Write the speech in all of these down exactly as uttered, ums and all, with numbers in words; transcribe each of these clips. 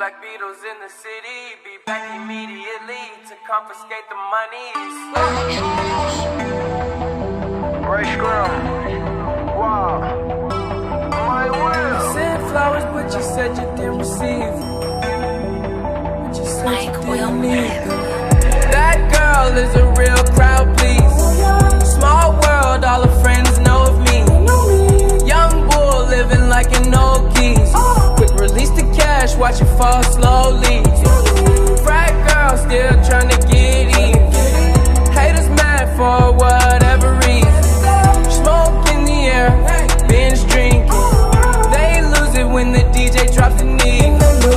Black Beatles in the city, be back immediately to confiscate the monies. Ray Scrum. Wow. My will. Sent flowers, but you said you didn't receive. But you said Mike you didn't need them. That girl is a real crowd, please. Small world, all her friends know of me. Young bull living like an old keys. Quick release the cash, watch it fall slowly. Frat girl still trying to get in. Haters mad for whatever reason. Smoke in the air, binge drinking. They lose it when the D J drops the knee.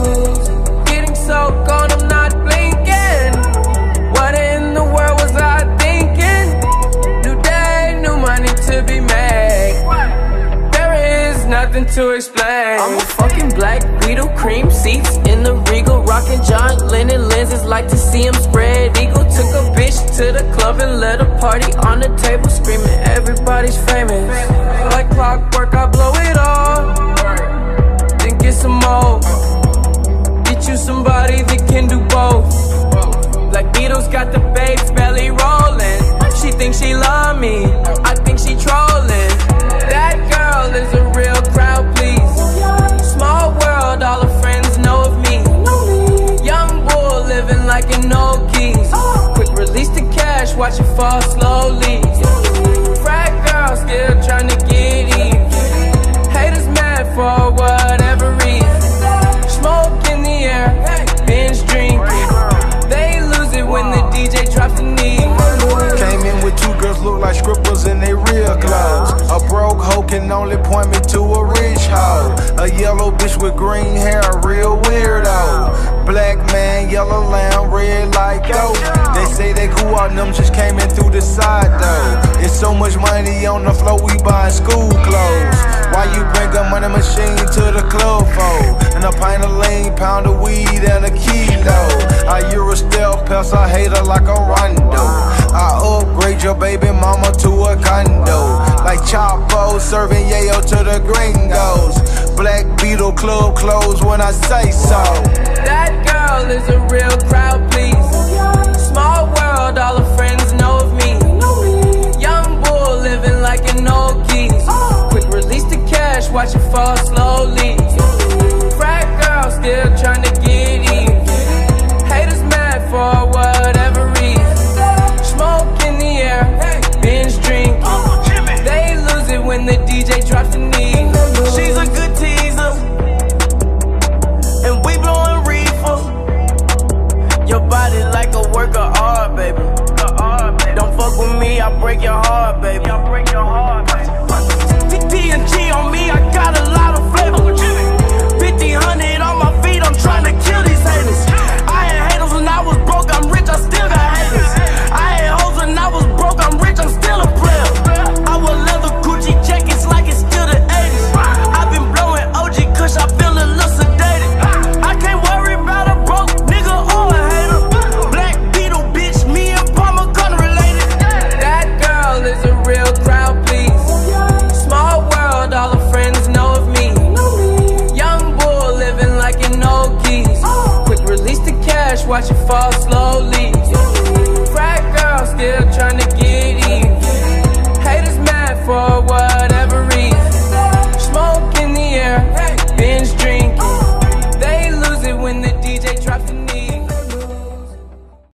Getting so gone, I'm not blinking. What in the world was I thinking? New day, new money to be made. There is nothing to explain. I'm a fucking Black Beetle, cream seats in the Regal, rocking John Lennon lenses, like to see him spread eagle. Took a bitch to the club and let a party on the table, screaming everybody's famous. Like clockwork, I blow it all, then get some more. Get you somebody that can do both. Black Beatles got the babes belly rolling. She thinks she love me, I think she trolling. That girl is a real crowd, please. Small world, all her friends know of me. Young bull living like an old keys. Quick release the cash, watch it fall slowly. Frat girl still trying to get in. Haters mad for whatever reason. Smoke in the air, binge drinking. They lose it when the D J drops the knee. Came in with two girls look like strippers in they real clothes. A broke hoe can only point me to a rich hoe. A yellow bitch with green hair, a real weirdo. Black man, yellow lamb, red like goat. They say they cool on them, just came in through the side though. It's so much money on the floor, we buying school clothes. Why you bring a money machine to the club for? And a pint of lean, pound of weed, and a kilo. I Euro stealth pest, I hate her like a rondo. I upgrade your baby mama to a condo. Like Chapo serving yayo to the gringos. Black Beetle club closed when I say so. That girl is a real crowd, please. Small world, all her friends know of me. Young bull living like an old keys. Quick release the cash, watch it fall slowly. Frat girl still trying to get in. Haters mad for whatever reason. Smoke in the air, binge drinking. They lose it when the D J drops the knee. She's a good teaser, and we blowing reefer. Your body like a work of art, baby. Don't fuck with me, I'll break your heart, baby. I'll break your heart.